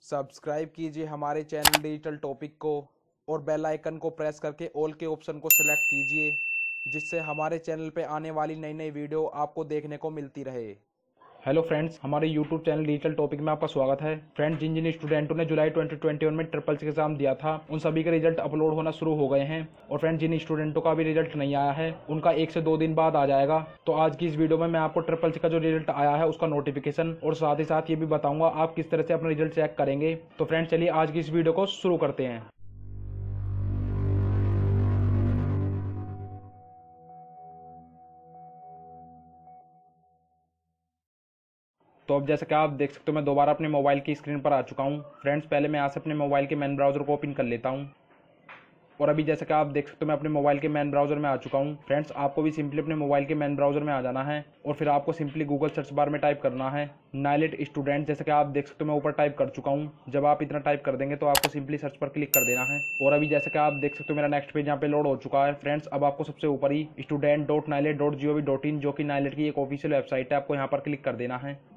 Subscribe कीजिए हमारे channel digital topic को और बेल आइकन को प्रेस करके ऑल के ऑप्शन को सिलेक्ट कीजिए, जिससे हमारे चैनल पे आने वाली नई नई वीडियो आपको देखने को मिलती रहे। हेलो फ्रेंड्स, हमारे यूट्यूब चैनल डिजिटल टॉपिक में आपका स्वागत है। फ्रेंड्स, जिन जिन स्टूडेंटों ने जुलाई 2021 में ट्रिपल सी एग्जाम दिया था, उन सभी के रिजल्ट अपलोड होना शुरू हो गए हैं। और फ्रेंड्स, जिन स्टूडेंटों का अभी रिजल्ट नहीं आया है, उनका 1 से 2 दिन बाद आ जाएगा। तो आज की इस वीडियो में मैं आपको ट्रिपल सी का जो रिजल्ट आया है उसका नोटिफिकेशन और साथ ही साथ ये भी बताऊंगा आप किस तरह से अपना रिजल्ट चेक करेंगे। तो फ्रेंड्स, चलिए आज की इस वीडियो को शुरू करते हैं। तो अब जैसे कि आप देख सकते हो, मैं दोबारा अपने मोबाइल की स्क्रीन पर आ चुका हूं। फ्रेंड्स, पहले मैं यहाँ से अपने मोबाइल के मेन ब्राउज़र को ओपन कर लेता हूं। और अभी जैसे कि आप देख सकते हो, मैं अपने मोबाइल के मेन ब्राउज़र में आ चुका हूं। फ्रेंड्स, आपको भी सिंपली अपने मोबाइल के मेन ब्राउज़र में आ जाना है और फिर आपको सिंपली गूगल सर्च बार में टाइप करना है नाइलेट स्टूडेंट। जैसे कि आप देख सकते हो, मैं ऊपर टाइप कर चुका हूं। जब आप इतना टाइप कर देंगे तो आपको सिंपली सर्च पर क्लिक कर देना है। और अभी जैसे कि आप देख सकते हो, मेरा नेक्स्ट पेज यहाँ पे लोड हो चुका है। फ्रेंड्स, अब आपको सबसे ऊपर ही student.nilet.gov.in जो कि नाइलेट की एक ऑफिशियल वेबसाइट है, आपको यहाँ पर क्लिक कर देना है।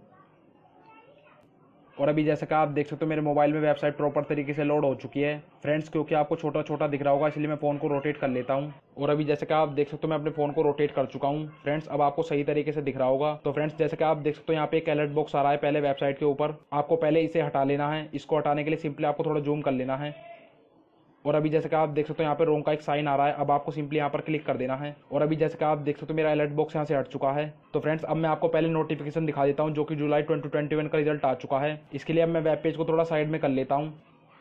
और अभी जैसे कि आप देख सकते हो, मेरे मोबाइल में वेबसाइट प्रॉपर तरीके से लोड हो चुकी है। फ्रेंड्स, क्योंकि आपको छोटा छोटा दिख रहा होगा, इसलिए मैं फ़ोन को रोटेट कर लेता हूं। और अभी जैसे कि आप देख सकते हो, मैं अपने फ़ोन को रोटेट कर चुका हूं। फ्रेंड्स, अब आपको सही तरीके से दिख रहा होगा। तो फ्रेंड्स, जैसे कि आप देख सकते हो, यहाँ पे एक अलर्ट बॉक्स आ रहा है पहले वेबसाइट के ऊपर। आपको पहले इसे हटा लेना है। इसको हटाने के लिए सिंपली आपको थोड़ा जूम कर लेना है। और अभी जैसे कि आप देख सकते हो, यहाँ पे रोम का एक साइन आ रहा है। अब आपको सिंपली यहाँ पर क्लिक कर देना है। और अभी जैसे कि आप देख सकते हो, मेरा अलर्ट बॉक्स यहाँ से हट चुका है। तो फ्रेंड्स, अब मैं आपको पहले नोटिफिकेशन दिखा देता हूँ जो कि जुलाई 2021 का रिजल्ट आ चुका है। इसके लिए अब मैं वेब पेज को थोड़ा साइड में कर लेता हूँ।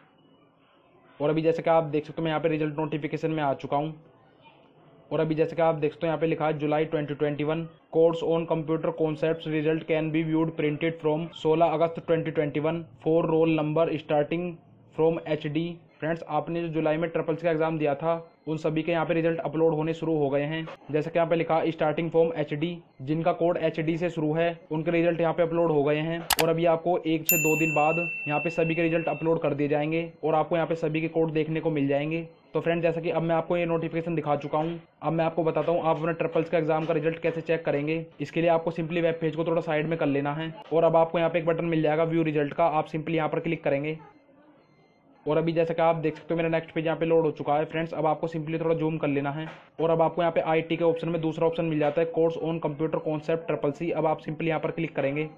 और अभी जैसे कि आप देख सकते हो, मैं यहाँ पे रिजल्ट नोटिफिकेशन में आ चुका हूँ। और अभी जैसे कि आप देख सकते हो, यहाँ पे लिखा है July 2021 course on computer concepts result can be viewed printed from 16 August 2021 for roll number starting from HD। Friends, आपने जो जुलाई में ट्रिपल सी का एग्जाम दिया था, उन सभी के यहाँ पे रिजल्ट अपलोड होने शुरू हो गए हैं। जैसे कि यहाँ पे लिखा स्टार्टिंग फ्रॉम HD, जिनका कोड HD से शुरू है, उनके रिजल्ट यहाँ पे अपलोड हो गए हैं। और अभी आपको 1 से 2 दिन बाद यहाँ पे सभी के रिजल्ट अपलोड कर दिए जाएंगे और आपको यहाँ पे सभी के कोड देखने को मिल जाएंगे। तो फ्रेंड, जैसा कि अब मैं आपको ये नोटिफिकेशन दिखा चुका हूँ, अब मैं आपको बताता हूँ आप अपने ट्रिपल्स का एग्जाम का रिजल्ट कैसे चेक करेंगे। इसके लिए आपको सिंपली वेब पेज को थोड़ा साइड में कर लेना है। और अब आपको यहाँ पे एक बटन मिल जाएगा व्यू रिजल्ट का, आप सिंपली यहाँ पर क्लिक करेंगे। और अभी जैसे कि आप देख सकते हो, मेरा नेक्स्ट पेज यहाँ पे लोड हो चुका है। फ्रेंड्स, अब आपको सिंपली थोड़ा जूम कर लेना है। और अब आपको यहाँ पे IT के ऑप्शन में दूसरा ऑप्शन मिल जाता है course on computer concept triple C. अब आप सिंपली यहाँ पर क्लिक करेंगे।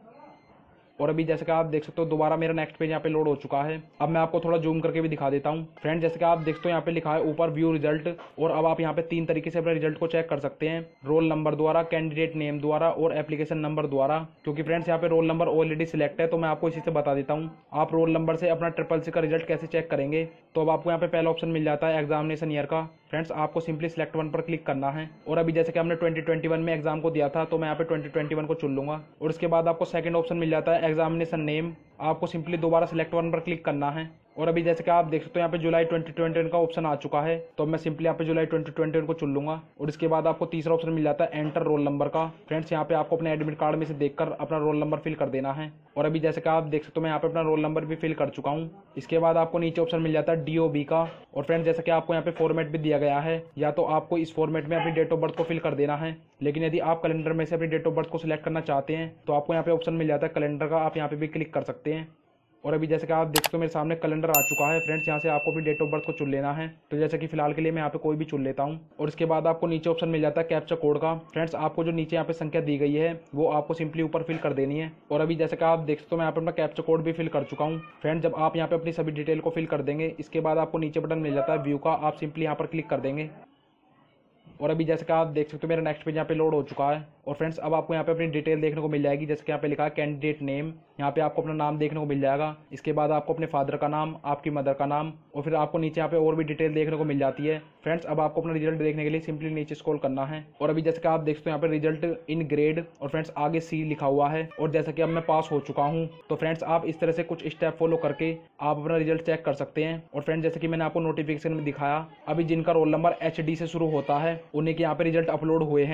और अभी जैसे कि आप देख सकते हो, दोबारा मेरा नेक्स्ट पेज यहाँ पे लोड हो चुका है। अब मैं आपको थोड़ा जूम करके भी दिखा देता हूँ। फ्रेंड, जैसे कि आप देख सकते हो, यहाँ पे लिखा है ऊपर व्यू रिजल्ट। और अब आप यहाँ पे 3 तरीके से अपने रिजल्ट को चेक कर सकते हैं, रोल नंबर द्वारा, कैंडिडेट नेम द्वारा और एप्लीकेशन नंबर द्वारा। क्योंकि फ्रेंड्स, यहाँ पे रोल नंबर ऑलरेडी सिलेक्ट है, तो मैं आपको इसी से बता देता हूँ आप रोल नंबर से अपना ट्रिपल सी का रिजल्ट कैसे चेक करेंगे। तो अब आपको यहाँ पे पहला ऑप्शन मिल जाता है एग्जामिनेशन ईयर का। फ्रेंड्स, आपको सिंपली सिलेक्ट 1 पर क्लिक करना है। और अभी जैसे कि हमने 2021 में एग्जाम को दिया था, तो मैं यहाँ पे 2021 को चुन लूंगा। और इसके बाद आपको सेकंड ऑप्शन मिल जाता है एग्जामिनेशन नेम। आपको सिंपली दोबारा सिलेक्ट 1 पर क्लिक करना है। और अभी जैसे कि आप देख सकते हो, यहाँ पे जुलाई 2021 का ऑप्शन आ चुका है, तो मैं सिंपली यहाँ पे जुलाई 2021 को चुन लूंगा। और इसके बाद आपको तीसरा ऑप्शन मिल जाता है एंटर रोल नंबर का। फ्रेंड्स, यहाँ पे आपको अपने एडमिट कार्ड में से देखकर अपना रोल नंबर फिल कर देना है। और अभी जैसे कि आप देख सकते हो, मैं यहाँ पे अपना रोल नंबर भी फिल कर चुका हूँ। इसके बाद आपको नीचे ऑप्शन मिल जाता है DOB का। और फ्रेंड्स, जैसे कि आपको यहाँ पे फॉर्मेट भी दिया गया है, या तो आपको इस फॉर्मेट में अपनी डेट ऑफ बर्थ को फिल कर देना है। लेकिन यदि आप कैलेंडर में से अपनी डेट ऑफ बर्थ को सिलेक्ट करना चाहते हैं, तो आपको यहाँ पे ऑप्शन मिल जाता है कैलेंडर का, आप यहाँ पे भी क्लिक कर सकते हैं। और अभी जैसे कि आप देख सकते हो, मेरे सामने कैलेंडर आ चुका है। फ्रेंड्स, यहाँ से आपको भी डेट ऑफ बर्थ को चुन लेना है। तो जैसे कि फिलहाल के लिए मैं यहाँ पे कोई भी चुन लेता हूँ। और इसके बाद आपको नीचे ऑप्शन मिल जाता है कैप्चा कोड का। फ्रेंड्स, आपको जो नीचे यहाँ पे संख्या दी गई है, वो आपको सिंपली ऊपर फिल कर देनी है। और अभी जैसे कि आप देख सकते हो, मैं यहाँ पे अपना कैप्चा कोड भी फिल कर चुका हूँ। फ्रेंड्स, जब आप यहाँ पे अपनी सभी डिटेल को फिल कर देंगे, इसके बाद आपको नीचे बटन मिल जाता है व्यू का, आप सिंपली यहाँ पर क्लिक कर देंगे। और अभी जैसे कि आप देख सकते हो, मेरा नेक्स्ट पेज यहाँ पे लोड हो चुका है। और फ्रेंड्स, अब आपको यहाँ पे अपनी डिटेल देखने को मिल जाएगी। जैसे कि यहाँ पे लिखा है कैंडिडेट नेम, यहाँ पे आपको अपना नाम देखने को मिल जाएगा। इसके बाद आपको अपने फादर का नाम, आपकी मदर का नाम, और फिर आपको नीचे यहाँ पे और भी डिटेल देखने को मिल जाती है। फ्रेंड्स, अब आपको अपना रिजल्ट देखने के लिए सिंपली नीचे स्क्रॉल करना है। और अभी जैसे कि आप देख सकते हो, यहाँ पे रिजल्ट इन ग्रेड, और फ्रेंड्स आगे C लिखा हुआ है। और जैसे कि अब मैं पास हो चुका हूँ, तो फ्रेंड्स आप इस तरह से कुछ स्टेप फॉलो करके आप अपना रिजल्ट चेक कर सकते हैं। और फ्रेंड्स, जैसे कि मैंने आपको नोटिफिकेशन में दिखाया, अभी जिनका रोल नंबर HD से शुरू होता है, उन्हीं के यहाँ पे रिजल्ट अपलोड हुए हैं।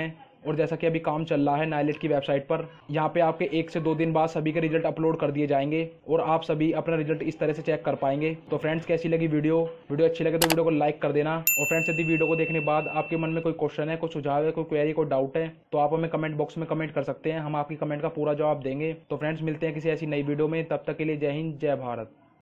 और जैसा कि अभी काम चल रहा है नाइलेट की वेबसाइट पर, यहाँ पे आपके 1 से 2 दिन बाद सभी के रिजल्ट अपलोड कर दिए जाएंगे और आप सभी अपना रिजल्ट इस तरह से चेक कर पाएंगे। तो फ्रेंड्स कैसी लगी वीडियो अच्छी लगे तो वीडियो को लाइक कर देना। और फ्रेंड्स यदि वीडियो को देखने के बाद आपके मन में कोई क्वेश्चन है, कोई सुझाव है, कोई क्वेरी, कोई डाउट है तो आप हमें कमेंट बॉक्स में कमेंट कर सकते हैं। हम आपकी कमेंट का पूरा जवाब देंगे। तो फ्रेंड्स मिलते हैं किसी ऐसी नई वीडियो में, तब तक के लिए जय हिंद, जय भारत।